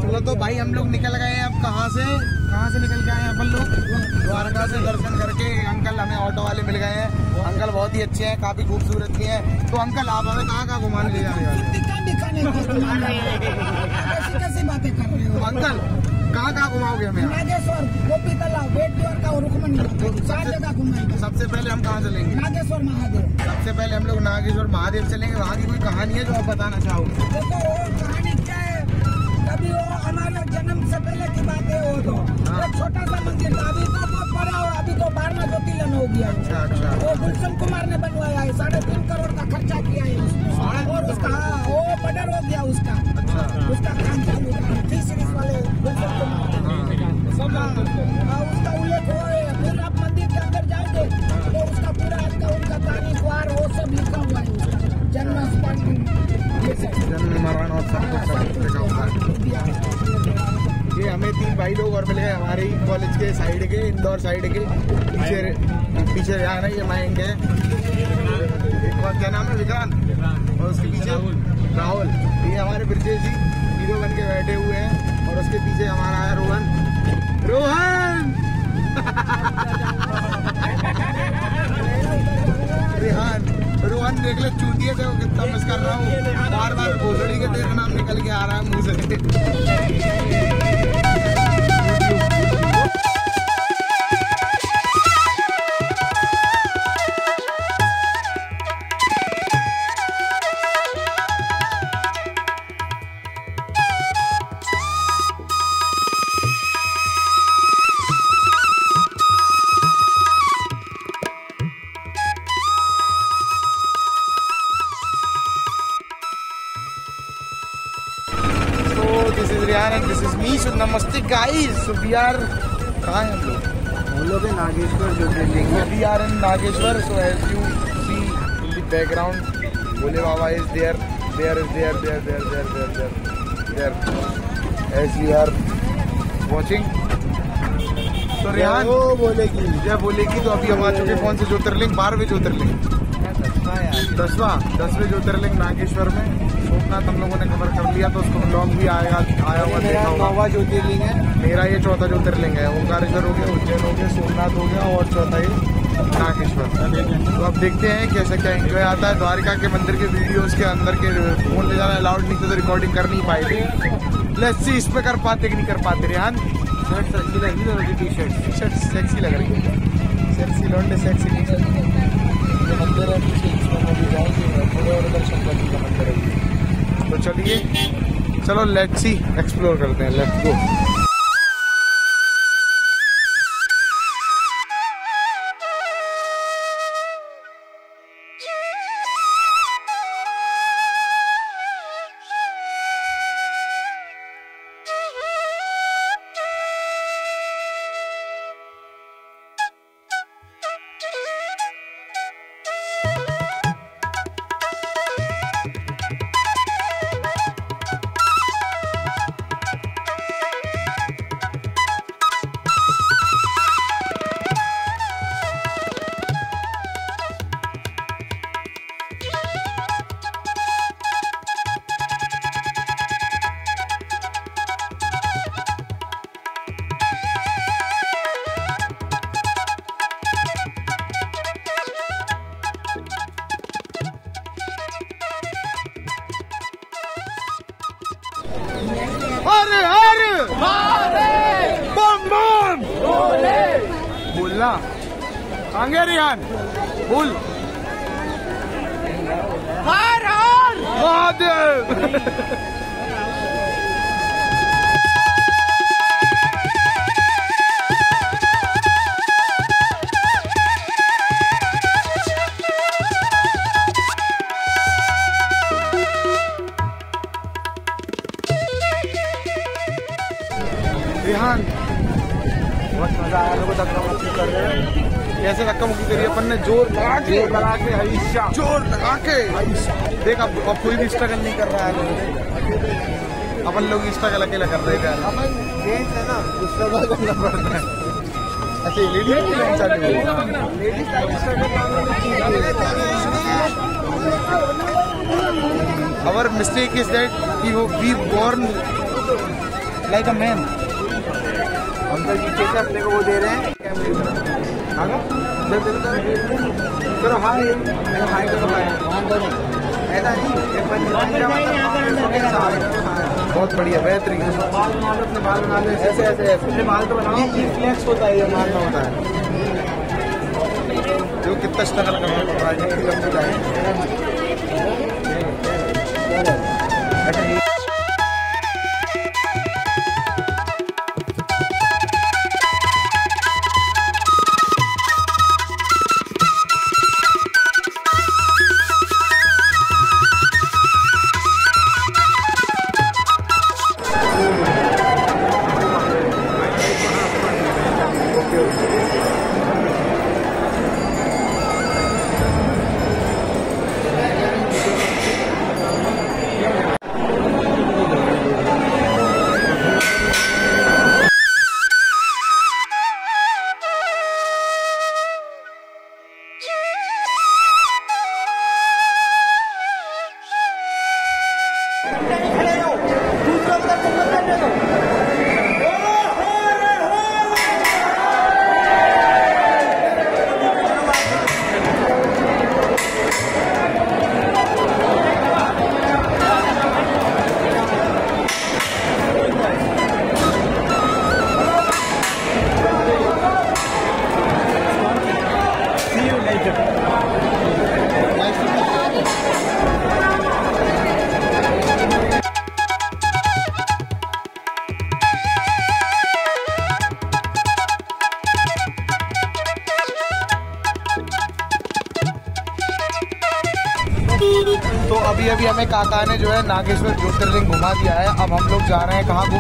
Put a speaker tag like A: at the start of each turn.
A: चलो तो भाई हम लोग निकल गए हैं। अब कहाँ से निकल के आए हैं अपन लोग? द्वारका से दर्शन करके। अंकल हमें ऑटो वाले मिल गए हैं। अंकल बहुत ही अच्छे हैं, काफी खूबसूरत भी हैं। तो अंकल आप हमें कहाँ घुमाने ले जाने वाले?
B: कैसी बातें कर रहे हो?
A: तो अंकल कहाँ घुमाओगे हमें?
B: नागेश्वर, गोपी तालाब, बेट द्वारका और रुक्मणी, 4 जगह घुमाएंगे।
A: सबसे पहले हम कहाँ चलेंगे?
B: नागेश्वर महादेव।
A: सबसे पहले हम लोग नागेश्वर महादेव चलेंगे। वहाँ की कोई कहानी है जो आप बताना चाहोगे?
B: देखो वो कहानी क्या है, कभी वो हमारे जन्म से पहले की बात है। वो तो एक छोटा सा मंदिर था, अभी तो बहुत बड़ा हो, अभी तो 12वां ज्योतिर्लिंग हो गया।
A: अच्छा।
B: वो गुलशन कुमार ने बनवाया है, 3.5 करोड़ का खर्चा किया है और उसका वो बदर हो गया उसका काम चालू था। 3 सीरीज वाले गुलशन कुमार उसका उल्लेख हुआ है। फिर आप मंदिर के अंदर जाएंगे तो उसका पूरा उनका तारीख वार वो सब लिखा हुआ है। जन्म
A: मरण और सब कुछ लिखा हुआ है। ये हमें 3 भाई लोग और मिले हमारे ही कॉलेज के साइड के, इंदौर साइड के पीछे यहाँ नहीं, ये माइंड है। एक और क्या नाम है? विक्रांत। और उसके पीछे राहुल। ये हमारे ब्रिजेश जी हीरो बन के बैठे हुए हैं। और उसके पीछे हमारा है रोहन। रोहन देख ले चूतिए से कितना मिस कर रहा हूँ। बार भोसड़ी के तेरा नाम निकल के आ रहा है मुँह से। This is Riyan and this is me. So namaste guys. So we are कहाँ हैं हम लोग हैं नागेश्वर ज्योतिर्लिंग। We are in Nageshwar. So as you see in the background, Bhole Baba is there. There. As we are watching. So Riyan जय बोलेगी। तो अभी हम आ चुके कौन से ज्योतिर्लिंग? 12वें ज्योतिर्लिंग। 10वें ज्योतिर्लिंग नागेश्वर में। सोमनाथ हम लोगों ने कवर कर लिया, तो उसको ब्लॉग भी आया हुआ देखा होगा। 9वां ज्योतिर्लिंग है मेरा, ये 4था ज्योतिर्लिंग है। ओंकारेश्वर हो गया, उज्जैन हो गया, सोमनाथ हो गया और 4था ये नागेश्वर। तो अब देखते हैं कैसे क्या एंजॉय आता है। द्वारका के मंदिर के वीडियोस के अंदर के फोन ले जाना अलाउड नहीं, तो रिकॉर्डिंग कर नहीं पाए थे। लेट्स सी इस पे कर पाते कि नहीं कर पाते। रिहान शर्ट अच्छी लग रही है, टी-शर्ट सेक्सी लग रही है। सेक्सी लौंडे सेक्सी टी-शर्ट। मंदिर है पीछे, इसमें अभी जाएंगे और उधर शंकर जी का मंदिर है। तो चलिए चलो लेट्स सी एक्सप्लोर करते हैं। Let's go. बोलना आगे रिहान बोल। हर हर महादेव। रिहान बहुत मजा आया, लोगों को धक्का मुक्की कर रहे हैं। कैसे धक्का मुक्की करी अपन ने? जोर लगा के जोर लगा के। देख अब कोई भी स्ट्रगल नहीं कर रहा है। अपन लोग स्ट्रगल अकेला कर रहे हैं। अपन जेंट्स है ना, स्ट्रगल करना पड़ता है। अच्छा ladies Our mistake is that we born like a man. Uncle ji कैसे अपने को वो दे रहे हैं चलो हाय हाय करो ऐसा नहीं बहुत बढ़िया बेहतरीन। बाल बना लो अपने बाल बना लो ऐसे ऐसे ऐसे बाल तो बनाओ फ्लेक्स होता है ये माल में होता है जो कितना स्ट्रगल करना पड़ रहा है कितनी लंबी तो अभी हमें काका ने जो है नागेश्वर ज्योतिर्लिंग घुमा दिया है। अब हम लोग जा रहे हैं कहाँ